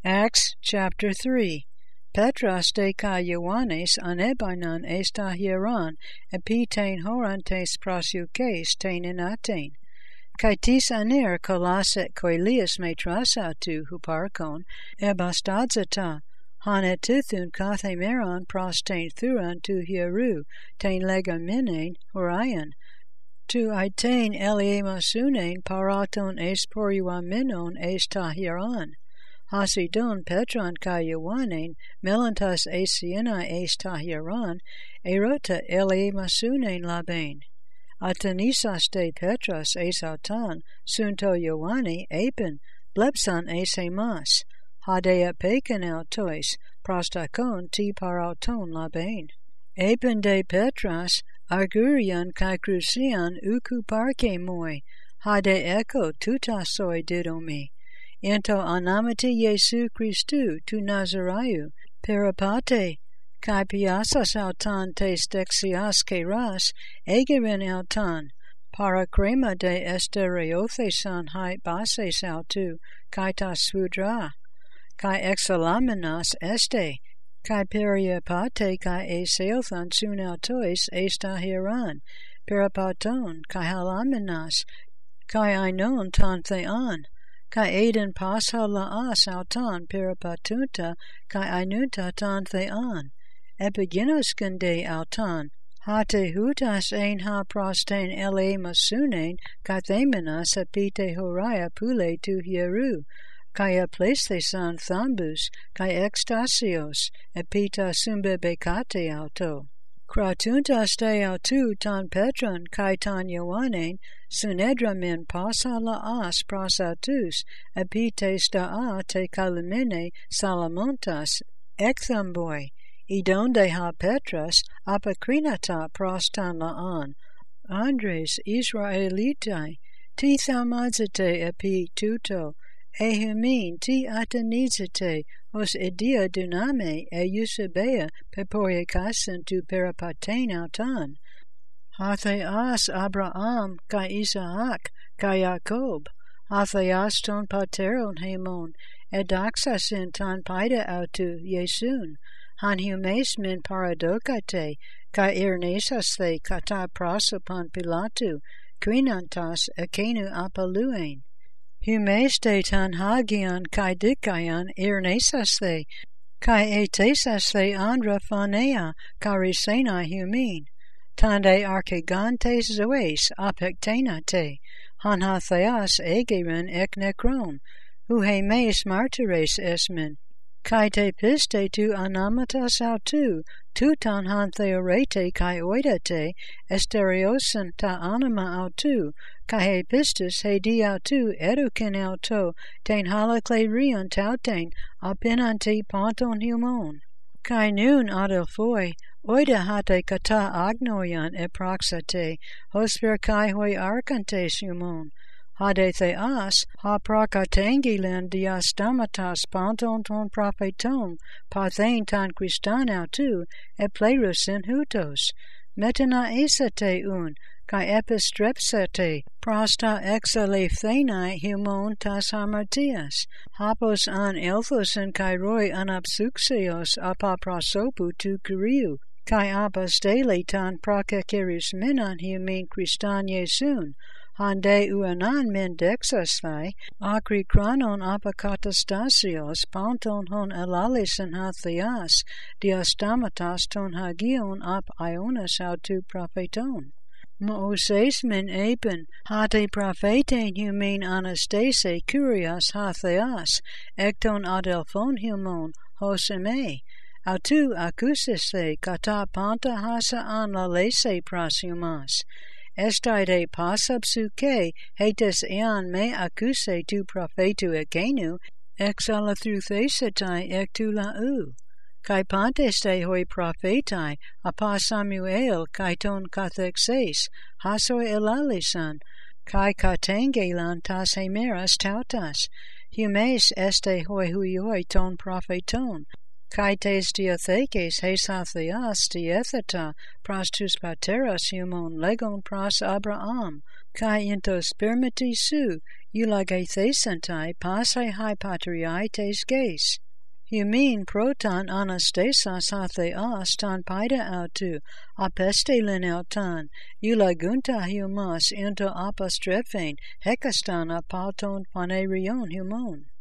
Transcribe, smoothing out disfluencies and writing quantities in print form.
Acts chapter 3. Petros de kai Ioannes anebainon esta hieron, epi tein horantes proseuches tein in Aten. Kai tis aner kolas et koelias metrasatu huparkon, ebastadzata, han etithun kathemeron pros tein thuran tu hieru, tein legaminen horion. Tu aitain eliemasunen paraton esporuamenon esta hieron. Hasidon Petron kai Ioannen, melantas asiena esta hieron, erota eliemasunen labain. Atanisas de Petros esautan, sunto Ioanni apen, blepsan esemas, hadea pecan autois, prostakon ti parauton labain. Apen de Petros, argurian kai crucian uku parke moi, hade echo tutasoi didomi. Ento anamati Jesu Christu tu Nazareu, peripate, kai piasas autan tes dexias keras, egerin autan, para crema de estereothesan hai bases autu, kai ta svudra, kai exalamenas este, kai periapate kai eseothan sun autois esta hieran, peripaton, kai halamenas, kai ainon tan thean, kai aiden pasa laas autan peripatunta, kai ainunta tan thean, epigenosken de autan, hate hutas ein ha prostein eleemasunen, kai themenas epite horia pule tu hieru, kai aplesthesan thambus, kai extasios, epita sumbe becate auto. Kratuntas de autu tan Petron kai tan Ioannen, sunedramen pasa laas prosautus, epites daa te kalimene salamontas, ekthamboi, idonde ha Petros, apokrinata prostan laan, Andres Israelitai, ti thamadzate epi tuto, ehumin ti atanizate, os idia duname e eusebea pepoiekasen tu peripatein autan. Hatheas Abraham kai Isaac kai Jacob, hatheas ton pateron hemon, edaxasin tan paida autu Jesun, han humes min paradokate, kai irnesas the kata prosopon Pilatu, quinantas ekenu apaluen. Humes de tan hagion kai dikayan irnesas the, kai etesas the andra phanea, karisena humin. Tande archegantes zoes apectenate, han hatheas egerin ek necron, hu hemes martyres esmin, kai te piste tu anamatas autu, tutan han theorete kai oidate, estereosen ta anima autu, kai he pistis he di autu eduken auto, ten halakle tauten, apinanti ponton humon. Kai nun adelphoi, oida hate kata agnoian eproxate, hosper kai hoi arcantes humon, hade theas, ha procatengilen diastamatas ponton ton propheton, pathain tan Christan autu, e plerus in hutos, metana esate un, kai epistrepsate, prosta exalephthenai humon tas hamartias, hapos an elthos en kai roi anapsuxios apa prosopu tu kuriu, kai apostele tan procacerus minan humin Christan Jesun, hande uanan men dexasthai, acri chronon apocatastasios, ponton hon elalisen hatheas, diastamatas ton hagion ap ionas autu propheton. Mooses min apen, hate prophetein humin anastase curias hatheas, ekton adelphon humon, hoseme, autu acusis the, kata panta hasa an lalese proshumas. Estaide pasabsuke, hetes ean me acuse tu prophetu ekenu, exalatruthesetai ectu lau. Kai pantes te hoi prophetai, apa Samuel kai ton kathexes, hasoi elalisan, kai katengelan tas hemeras tautas, humes este hoi huioi ton propheton, kai tes diathekes hesatheas dietheta pros tus pateras humon legon pros Abraham, kai into spermati su eulagethesentai pasai hai patriai tes ges. Humin proton anastasas hatheas tan paida autu, apeste linautan, eulagunta humas into apostrephane, hekastan apauton panerion humon.